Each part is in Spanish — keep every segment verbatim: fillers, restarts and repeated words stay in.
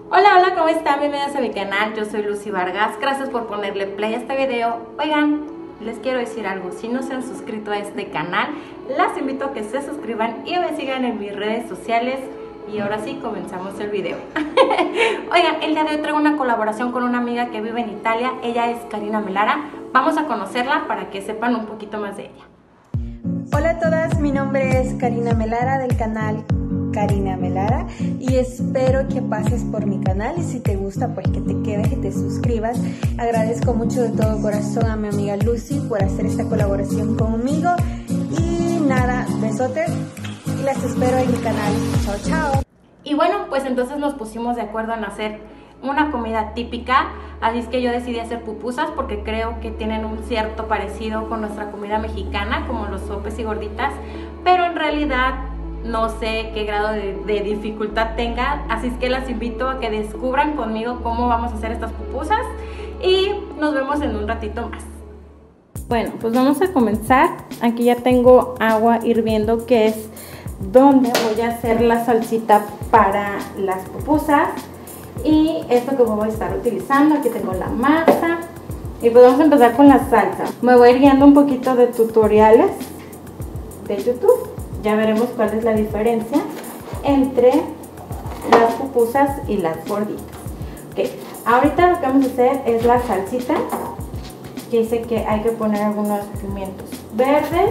Hola, hola, ¿cómo están? Bienvenidos a mi canal, yo soy Lucy Vargas, gracias por ponerle play a este video. Oigan, les quiero decir algo, si no se han suscrito a este canal, las invito a que se suscriban y me sigan en mis redes sociales. Y ahora sí, comenzamos el video. Oigan, el día de hoy traigo una colaboración con una amiga que vive en Italia, ella es Karina Melara. Vamos a conocerla para que sepan un poquito más de ella. Hola a todas, mi nombre es Karina Melara del canal Karina Melara y espero que pases por mi canal y si te gusta pues que te quedes y te suscribas. Agradezco mucho de todo corazón a mi amiga Lucy por hacer esta colaboración conmigo y nada, besotes y las espero en mi canal. Chao, chao. Y bueno, pues entonces nos pusimos de acuerdo en hacer una comida típica, así es que yo decidí hacer pupusas porque creo que tienen un cierto parecido con nuestra comida mexicana, como los sopes y gorditas, pero en realidad no sé qué grado de, de dificultad tenga, así es que las invito a que descubran conmigo cómo vamos a hacer estas pupusas y nos vemos en un ratito más. Bueno, pues vamos a comenzar. Aquí ya tengo agua hirviendo, que es donde voy a hacer la salsita para las pupusas. Y esto que voy a estar utilizando, aquí tengo la masa. Y pues vamos a empezar con la salsa. Me voy a ir guiando un poquito de tutoriales de YouTube. Ya veremos cuál es la diferencia entre las pupusas y las gorditas. Ok, ahorita lo que vamos a hacer es la salsita. Que dice que hay que poner algunos pimientos verdes,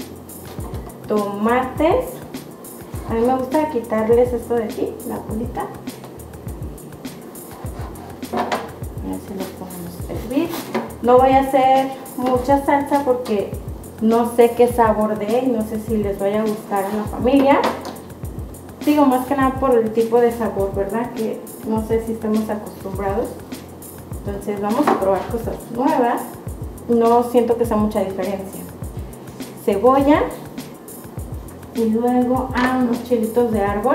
tomates. A mí me gusta quitarles esto de aquí, la colita. Y así lo ponemos a hervir. No voy a hacer mucha salsa porque no sé qué sabor de y no sé si les vaya a gustar a la familia. Digo, más que nada por el tipo de sabor, ¿verdad? Que no sé si estamos acostumbrados. Entonces vamos a probar cosas nuevas. No siento que sea mucha diferencia. Cebolla. Y luego a unos chilitos de árbol.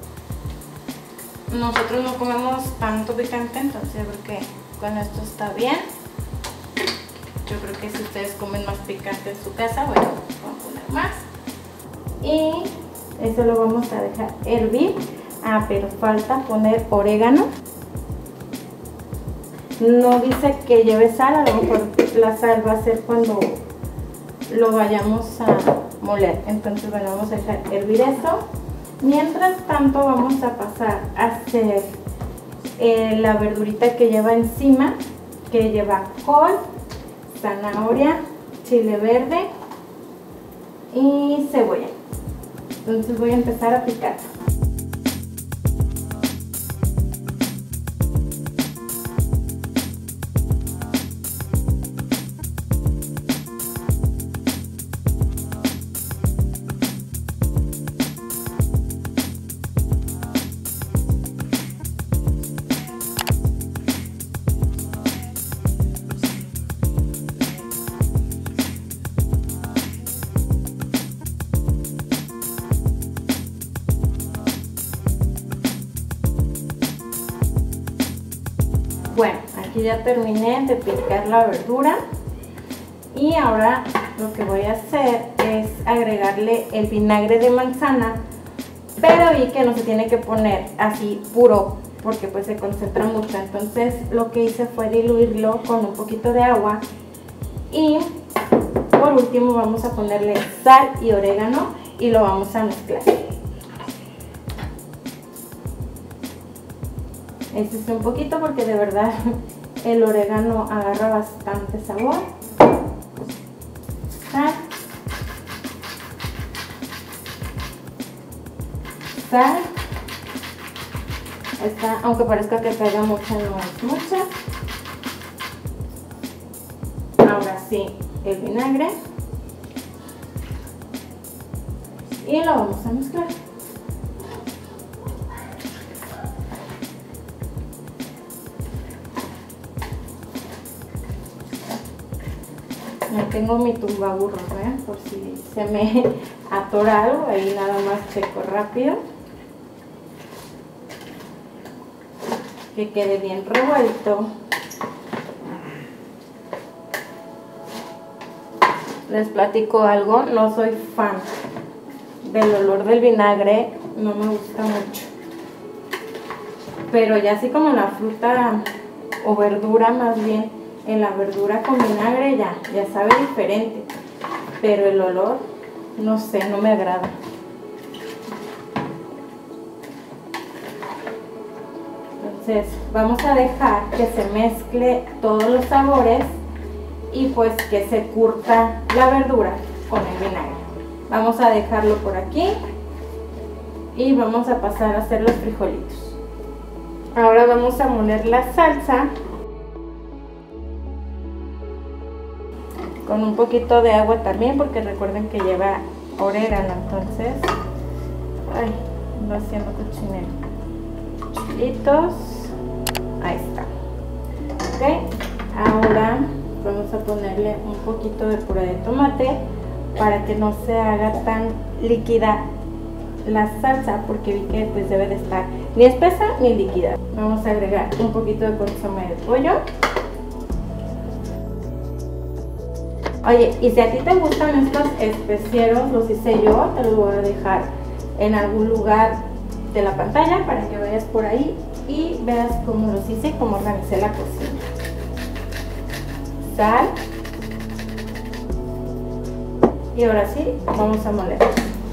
Nosotros no comemos tanto picante, entonces yo creo que con esto está bien. Yo creo que si ustedes comen más picante en su casa, bueno, vamos a poner más. Y eso lo vamos a dejar hervir. Ah, pero falta poner orégano. No dice que lleve sal, a lo mejor la sal va a ser cuando lo vayamos a moler. Entonces, bueno, vamos a dejar hervir eso. Mientras tanto, vamos a pasar a hacer eh, la verdurita que lleva encima, que lleva col, zanahoria, chile verde y cebolla. Entonces voy a empezar a picar. Bueno, aquí ya terminé de picar la verdura y ahora lo que voy a hacer es agregarle el vinagre de manzana, pero vi que no se tiene que poner así puro porque pues se concentra mucho, entonces lo que hice fue diluirlo con un poquito de agua y por último vamos a ponerle sal y orégano y lo vamos a mezclar. Este es un poquito porque de verdad el orégano agarra bastante sabor. Sal. Sal. Esta, aunque parezca que caiga mucha, no es mucha. Ahora sí, el vinagre. Y lo vamos a mezclar. Ya tengo mi tumbaburros, ¿eh? Por si se me atora algo, ahí nada más checo rápido. Que quede bien revuelto. Les platico algo, no soy fan del olor del vinagre, no me gusta mucho. pero ya así como la fruta o verdura, más bien en la verdura con vinagre ya, ya sabe diferente, pero el olor, no sé, no me agrada. Entonces vamos a dejar que se mezcle todos los sabores y pues que se curta la verdura con el vinagre. Vamos a dejarlo por aquí y vamos a pasar a hacer los frijolitos. Ahora vamos a moler la salsa con un poquito de agua también, porque recuerden que lleva orégano. Entonces, ay, ando haciendo cochinero. Chilitos, ahí está. Ok, ahora vamos a ponerle un poquito de puré de tomate para que no se haga tan líquida la salsa, porque vi que pues debe de estar ni espesa ni líquida. Vamos a agregar un poquito de consomé de pollo. Oye, y si a ti te gustan estos especieros, los hice yo, te los voy a dejar en algún lugar de la pantalla para que vayas por ahí y veas cómo los hice y cómo organicé la cocina. Sal. Y ahora sí, vamos a moler.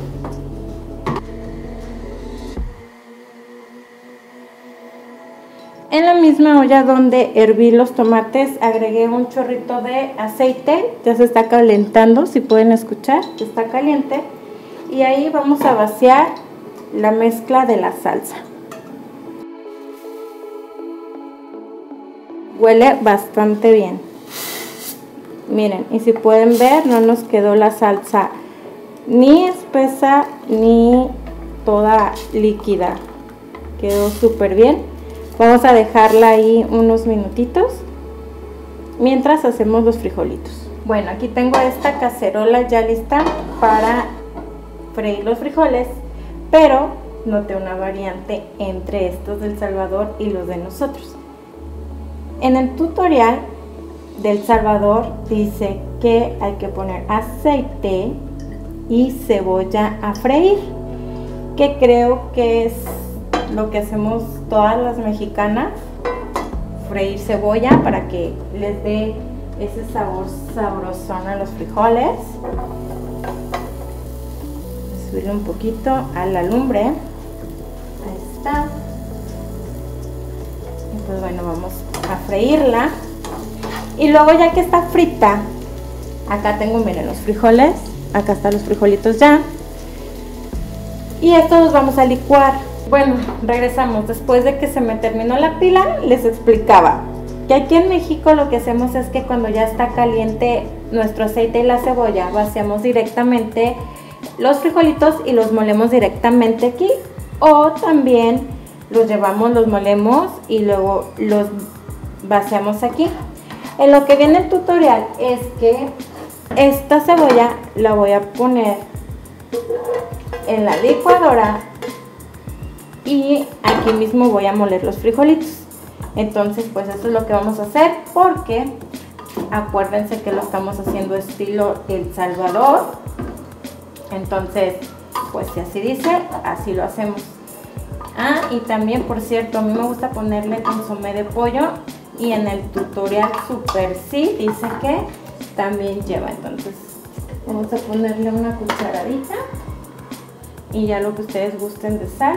En la misma olla donde herví los tomates agregué un chorrito de aceite, ya se está calentando, si pueden escuchar, está caliente. Y ahí vamos a vaciar la mezcla de la salsa. Huele bastante bien. Miren, y si pueden ver, no nos quedó la salsa ni espesa ni toda líquida. Quedó súper bien. Vamos a dejarla ahí unos minutitos mientras hacemos los frijolitos. Bueno, aquí tengo esta cacerola ya lista para freír los frijoles, pero noté una variante entre estos del Salvador y los de nosotros. En el tutorial del Salvador dice que hay que poner aceite y cebolla a freír, que creo que es lo que hacemos todas las mexicanas, freír cebolla para que les dé ese sabor sabrosón a los frijoles. Subirle un poquito a la lumbre, ahí está. Y pues bueno, vamos a freírla. Y luego, ya que está frita, acá tengo, miren, los frijoles, acá están los frijolitos ya, y estos los vamos a licuar. Bueno, regresamos. Después de que se me terminó la pila, les explicaba que aquí en México lo que hacemos es que cuando ya está caliente nuestro aceite y la cebolla, vaciamos directamente los frijolitos y los molemos directamente aquí, o también los llevamos, los molemos y luego los vaciamos aquí. En lo que viene el tutorial es que esta cebolla la voy a poner en la licuadora y aquí mismo voy a moler los frijolitos. Entonces pues eso es lo que vamos a hacer, porque acuérdense que lo estamos haciendo estilo El Salvador. Entonces pues si así dice, así lo hacemos. Ah, y también, por cierto, a mí me gusta ponerle consomé de pollo, y en el tutorial Super Sí dice que también lleva. Entonces vamos a ponerle una cucharadita y ya lo que ustedes gusten de sal,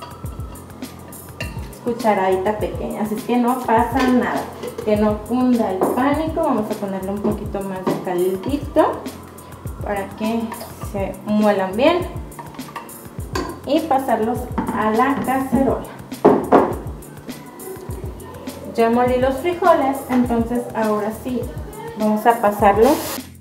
cucharadita pequeña, así que no pasa nada, que no cunda el pánico. Vamos a ponerle un poquito más de caldito para que se muelan bien y pasarlos a la cacerola. Ya molí los frijoles, entonces ahora sí vamos a pasarlos.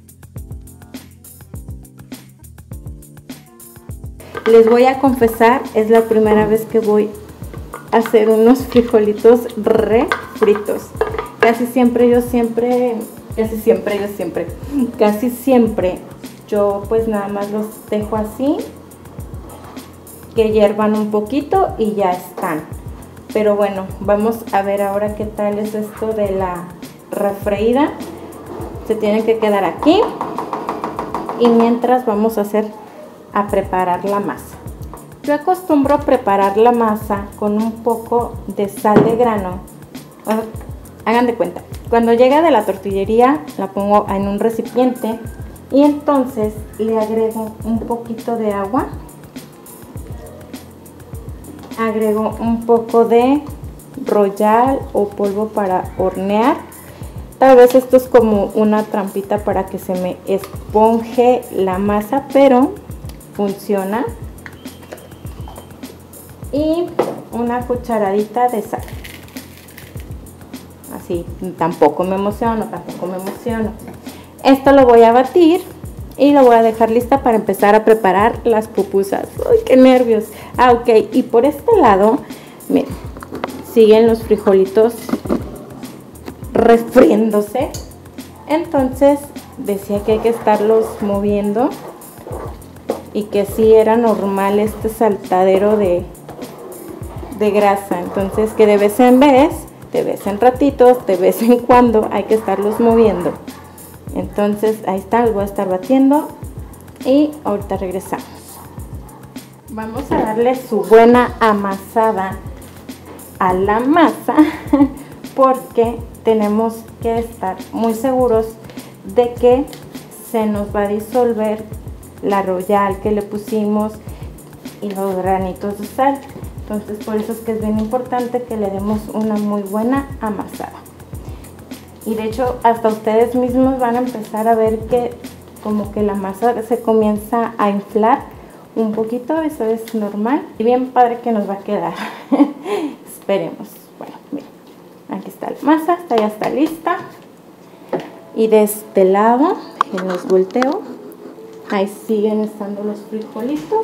Les voy a confesar, es la primera vez que voy a hacer unos frijolitos refritos. Casi siempre yo siempre, casi siempre yo siempre, casi siempre yo pues nada más los dejo así, que hiervan un poquito y ya están. Pero bueno, vamos a ver ahora qué tal es esto de la refreída. Se tienen que quedar aquí y mientras vamos a hacer a preparar la masa. Yo acostumbro preparar la masa con un poco de sal de grano. Hagan de cuenta, cuando llega de la tortillería la pongo en un recipiente y entonces le agrego un poquito de agua, agrego un poco de royal o polvo para hornear. Tal vez esto es como una trampita para que se me esponje la masa, pero funciona. Y una cucharadita de sal. Así, tampoco me emociono, tampoco me emociono. Esto lo voy a batir y lo voy a dejar lista para empezar a preparar las pupusas. ¡Ay, qué nervios! Ah, ok, y por este lado, miren, siguen los frijolitos refriéndose. Entonces decía que hay que estarlos moviendo y que sí era normal este saltadero de, de grasa. Entonces que de vez en vez, de vez en ratitos, de vez en cuando hay que estarlos moviendo. Entonces ahí está, los voy a estar batiendo y ahorita regresamos. Vamos a darle su buena amasada a la masa porque tenemos que estar muy seguros de que se nos va a disolver la royal que le pusimos y los granitos de sal. Entonces por eso es que es bien importante que le demos una muy buena amasada. Y de hecho hasta ustedes mismos van a empezar a ver que como que la masa se comienza a inflar un poquito. Eso es normal y bien padre que nos va a quedar. Esperemos. Bueno, miren, aquí está la masa, esta ya está lista. Y de este lado, en los volteo, ahí siguen estando los frijolitos.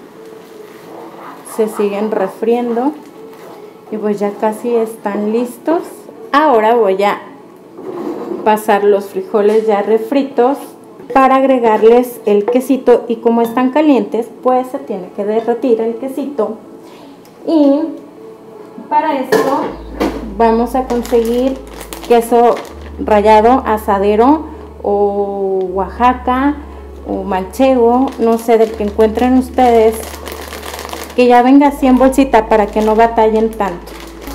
Se siguen refriendo y pues ya casi están listos. Ahora voy a pasar los frijoles ya refritos para agregarles el quesito, y como están calientes pues se tiene que derretir el quesito. Y para esto vamos a conseguir queso rallado asadero o Oaxaca o manchego, no sé, del que encuentren ustedes, que ya venga así en bolsita para que no batallen tanto.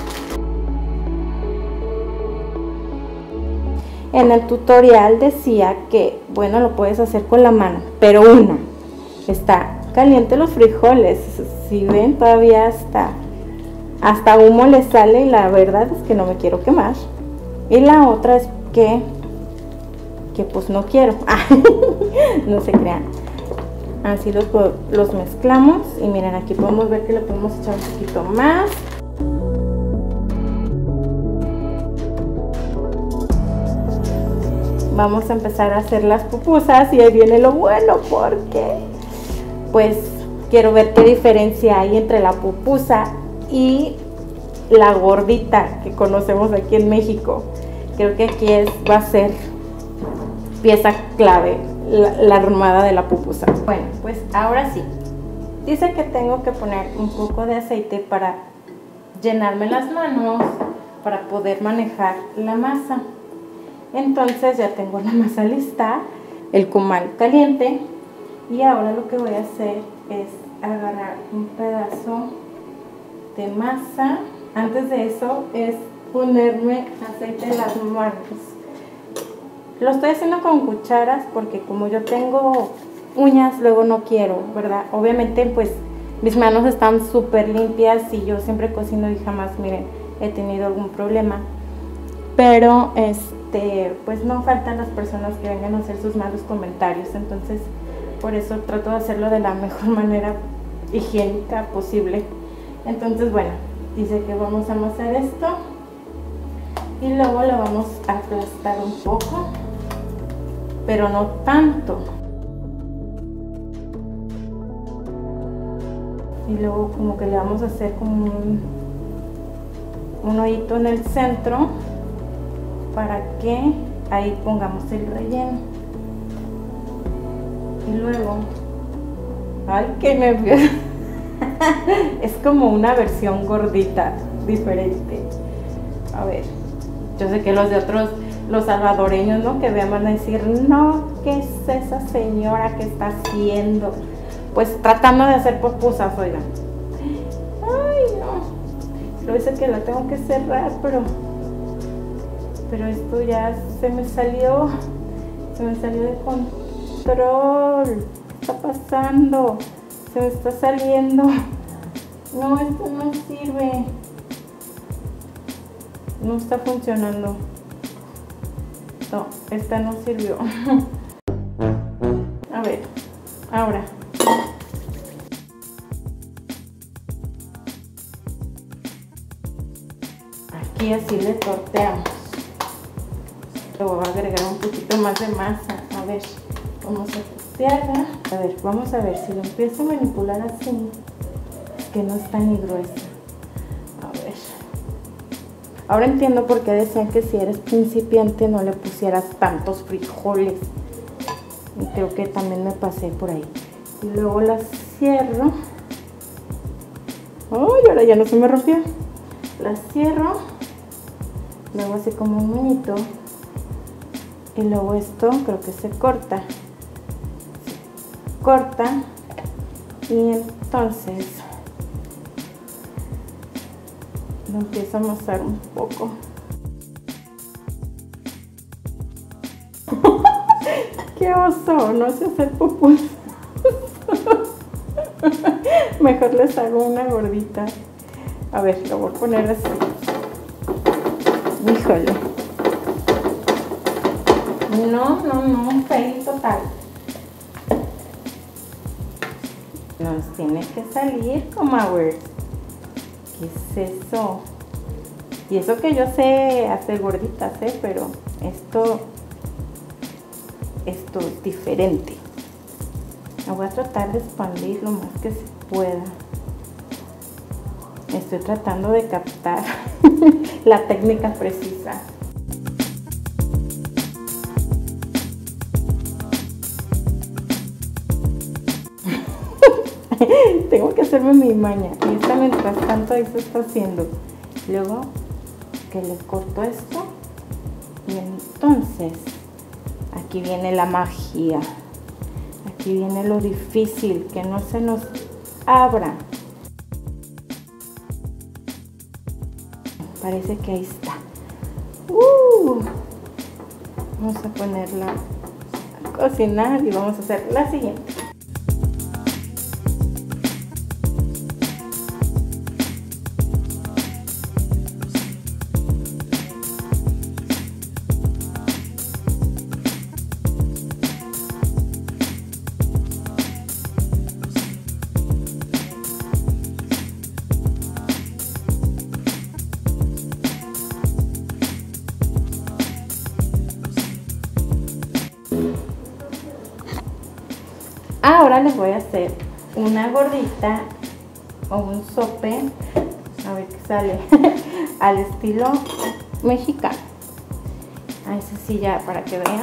En el tutorial decía que, bueno, lo puedes hacer con la mano, pero una, está caliente los frijoles, si ven todavía hasta, hasta humo les sale y la verdad es que no me quiero quemar. Y la otra es que, que pues no quiero, no se crean. Así los, los mezclamos y miren, aquí podemos ver que le podemos echar un poquito más. Vamos a empezar a hacer las pupusas y ahí viene lo bueno, porque pues quiero ver qué diferencia hay entre la pupusa y la gordita que conocemos aquí en México. Creo que aquí es, va a ser pieza clave la, la armada de la pupusa. Bueno, pues ahora sí, dice que tengo que poner un poco de aceite para llenarme las manos para poder manejar la masa. Entonces ya tengo la masa lista, el comal caliente, y ahora lo que voy a hacer es agarrar un pedazo de masa. Antes de eso es ponerme aceite en las manos. Lo estoy haciendo con cucharas porque como yo tengo uñas, luego no quiero, ¿verdad? Obviamente pues mis manos están súper limpias y yo siempre cocino y jamás, miren, he tenido algún problema. Pero este, pues no faltan las personas que vengan a hacer sus malos comentarios. Entonces por eso trato de hacerlo de la mejor manera higiénica posible. Entonces bueno, dice que vamos a amasar esto y luego lo vamos a aplastar un poco, pero no tanto. Y luego como que le vamos a hacer como un, un hoyito en el centro para que ahí pongamos el relleno. Y luego, ay, qué nervios. Es como una versión gordita, diferente. A ver, yo sé que los de otros, los salvadoreños, ¿no?, que vean van a decir, no, ¿qué es esa señora que está haciendo? pues tratando de hacer pupusas, oigan. Ay, no. Lo dice que la tengo que cerrar, pero pero esto ya se me salió. Se me salió de control. ¿Qué está pasando? Se me está saliendo. No, esto no sirve. No está funcionando. No, esta no sirvió. A ver, ahora. Aquí así le torteamos. Le voy a agregar un poquito más de masa. A ver, vamos a tortearla. A ver, vamos a ver si lo empiezo a manipular así. Es que no está ni gruesa. A ver. Ahora entiendo por qué decían que si eres principiante no le pusieras tantos frijoles. Y creo que también me pasé por ahí. Y luego la cierro. ¡Ay! Ahora ya no se me rompió. La cierro. Luego así como un moñito. Y luego esto creo que se corta. Se corta. Y entonces lo empiezo a amasar un poco. ¡Qué oso! No sé hacer pupusas. Mejor les hago una gordita. A ver, lo voy a poner así. Híjole. No, no, no, un fail total. Nos tiene que salir, comadres. ¿Qué es eso? Y eso que yo sé hacer gorditas, ¿eh? Pero esto, esto es diferente. Me voy a tratar de expandir lo más que se pueda. Estoy tratando de captar la técnica precisa. Tengo que hacerme mi maña. Y esta mientras tanto ahí se está haciendo. Luego que le corto esto. Y entonces aquí viene la magia. Aquí viene lo difícil, que no se nos abra. Parece que ahí está. Uh, vamos a ponerla a cocinar y vamos a hacer la siguiente. Ahora les voy a hacer una gordita o un sope, a ver qué sale, al estilo mexicano. A ese sí ya para que vean.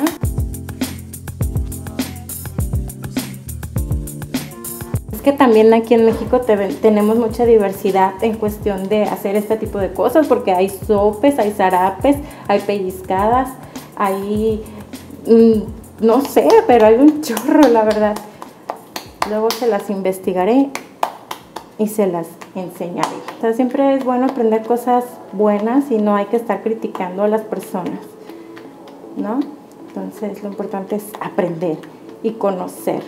Es que también aquí en México te ven, tenemos mucha diversidad en cuestión de hacer este tipo de cosas, porque hay sopes, hay zarapes, hay pellizcadas, hay, mmm, no sé, pero hay un chorro, la verdad. Luego se las investigaré y se las enseñaré. O sea, siempre es bueno aprender cosas buenas y no hay que estar criticando a las personas, ¿no? Entonces lo importante es aprender y conocer.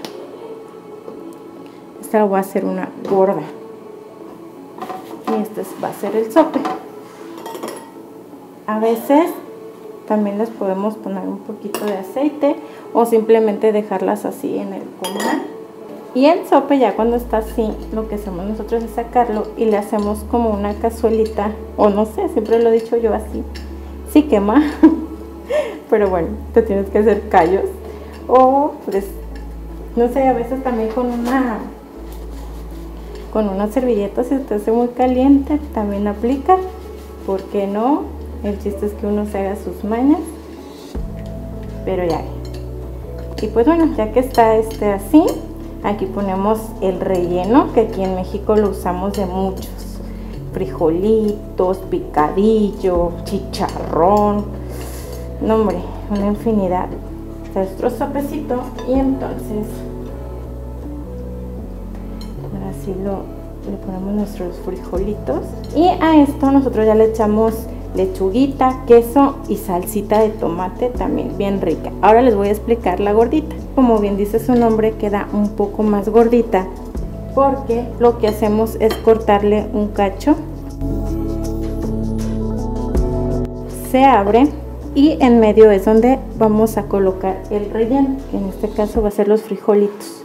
Esta voy a hacer una gorda. Y este va a ser el sope. A veces también les podemos poner un poquito de aceite o simplemente dejarlas así en el comal. Y el sope ya cuando está así, lo que hacemos nosotros es sacarlo y le hacemos como una cazuelita, o no sé, siempre lo he dicho yo así. Sí quema, pero bueno, te tienes que hacer callos. O pues, no sé, a veces también con una con una servilleta, si te hace muy caliente, también aplica. ¿Por qué no? El chiste es que uno se haga sus mañas. Pero ya. Y pues bueno, ya que está este así, aquí ponemos el relleno, que aquí en México lo usamos de muchos. Frijolitos, picadillo, chicharrón. No, hombre, una infinidad. Nuestro sopecito. Y entonces así lo, le ponemos nuestros frijolitos. Y a esto nosotros ya le echamos lechuguita, queso y salsita de tomate también bien rica. Ahora les voy a explicar la gordita. Como bien dice su nombre, queda un poco más gordita porque lo que hacemos es cortarle un cacho, se abre y en medio es donde vamos a colocar el relleno, que en este caso va a ser los frijolitos.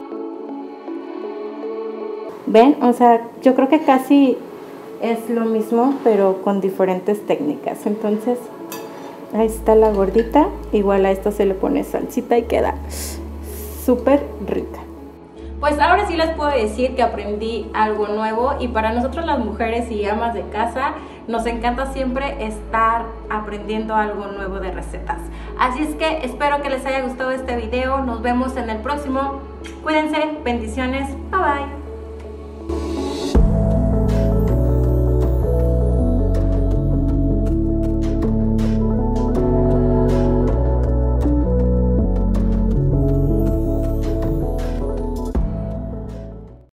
¿Ven? O sea, yo creo que casi es lo mismo, pero con diferentes técnicas. Entonces, ahí está la gordita. Igual a esto se le pone salsita y queda súper rica. Pues ahora sí les puedo decir que aprendí algo nuevo, y para nosotros las mujeres y amas de casa nos encanta siempre estar aprendiendo algo nuevo de recetas. Así es que espero que les haya gustado este video. Nos vemos en el próximo. Cuídense, bendiciones, bye bye.